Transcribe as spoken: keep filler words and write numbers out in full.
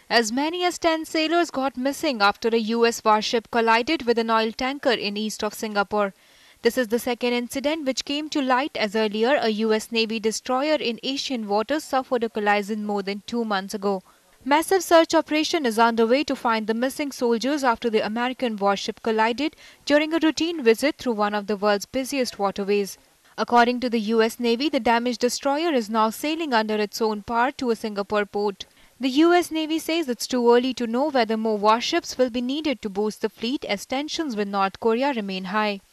As many as ten sailors got missing after a U S warship collided with an oil tanker in east of Singapore. This is the second incident which came to light, as earlier a U S Navy destroyer in Asian waters suffered a collision more than two months ago. Massive search operation is underway to find the missing soldiers after the American warship collided during a routine visit through one of the world's busiest waterways. According to the U S Navy, the damaged destroyer is now sailing under its own power to a Singapore port. The U S Navy says it's too early to know whether more warships will be needed to boost the fleet as tensions with North Korea remain high.